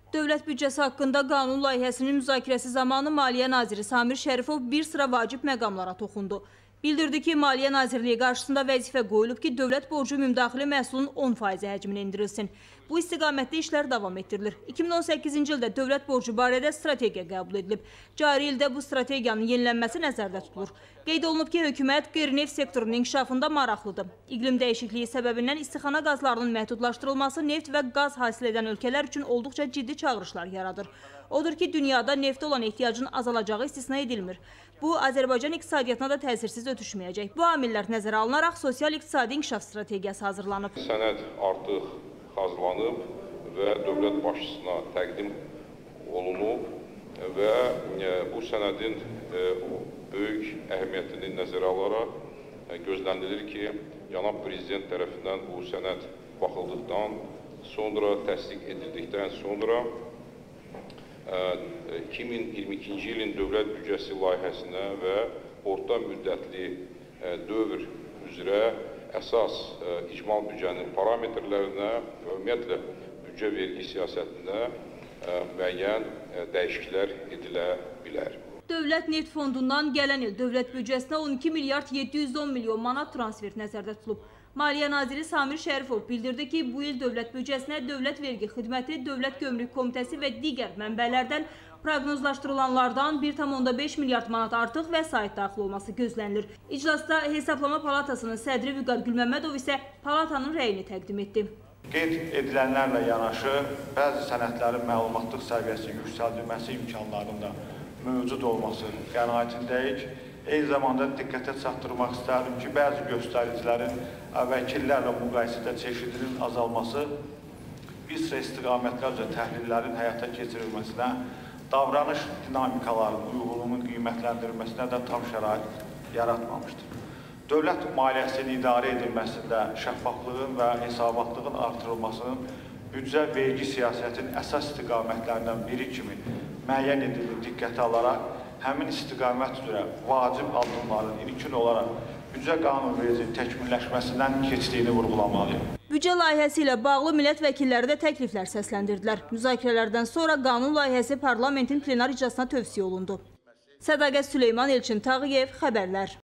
Dövlət büdcəsi haqqında qanun layihəsinin müzakirəsi zamanı Maliyyə Naziri Samir Şərifov bir sıra vacib məqamlara toxundu. Bildirdi ki, Maliyyə Nazirliyi qarşısında vəzifə qoyulub ki, dövlət borcu ümumdaxili məhsulun 10% həcminə endirilsin. Bu istiqamətdə işlər davam etdirilir. 2018-ci ildə dövlət borcu barədə strategiya qəbul edilib. Cari ildə bu strategiyanın yenilənməsi nəzərdə tutulur. Qeyd olunub ki, hökumət qeyri-neft sektorunun inkişafında maraqlıdır. İqlim dəyişikliyi səbəbindən istixana qazlarının məhdudlaşdırılması neft və qaz hasil edən ölkələr üçün olduqca ciddi çağırışlar yaradır. Odur ki, dünyada neftə olan ehtiyacın azalacağı istisna edilmir. Bu, Azərbaycan iqtisadiyyatına da təsirsiz ötüşməyəcək. Bu amillər nəzərə alınaraq sosial-iqtisadi inkişaf strategiyası hazırlanıb. Sənəd artıq hazırlanıb və dövlət başçısına təqdim olunub və bu sənədin böyük əhəmiyyətini nəzərə alaraq gözlənilir ki, Cənab Prezident tərəfindən bu sənəd baxıldıqdan sonra, təsdiq edildikdən sonra 2022-ci ilin dövlət büdcəsi layihəsinə və orta müddətli dövr üzrə əsas icmal büdcənin parametrlərinə və ümumiyyətlə büdcə vergi siyasətində müəyyən dəyişikliklər edilə bilər. Dövlət Neft Fondundan gələn il dövlət büdcəsinə 12 milyard 710 milyon manat transfer nəzərdə tutulub. Maliyyə Naziri Samir Şərifov bildirdi ki, bu il dövlət büdcəsinə Dövlət Vergi Xidməti, Dövlət Gömrük Komitəsi və digər mənbələrdən proqnozlaşdırılanlardan 1,5 milyard manat artıq vəsait daxil olması gözlənilir. İclasda Hesablama Palatasının sədri Vüqar Gülməmmədov isə palatanın rəyini təqdim etdi. Qeyd edilənlərlə yanaşı, bəzi sənədlərin məlumatlıq səviyyəsinin yüksəldilməsi imkanlarının da mövcud olması qənaətindəyik. Eyni zamanda diqqətə çatdırmaq istərdim ki, bəzi göstəricilərin əvvəlki illərlə müqayisədə çeşidinin azalması bir sıra istiqamətlər üzrə təhlillərin həyata keçirilməsinə, davranış dinamikalarının uyğunluğunun qiymətləndirilməsinə də tam şərait yaratmamışdır. Dövlət maliyyəsinin idarə edilməsində şəffaflığın və hesabatlığın artırılmasının büdcə vergi siyasətinin əsas istiqamətlərindən biri kimi müəyyən edilir diqqətə alaraq, həmin istiqamət üzrə vacib addımların ilkin olaraq büdcə qanunvericiliyin təkmilləşməsindən keçdiyini vurğulamalıyım. Büdcə layihəsi ilə bağlı millət vəkilləri də təkliflər səsləndirdilər. Müzakirələrdən sonra qanun layihəsi parlamentin plenar iclasına tövsiyə olundu. Sədaqət Süleyman, Elçin Tağıyev, xəbərlər.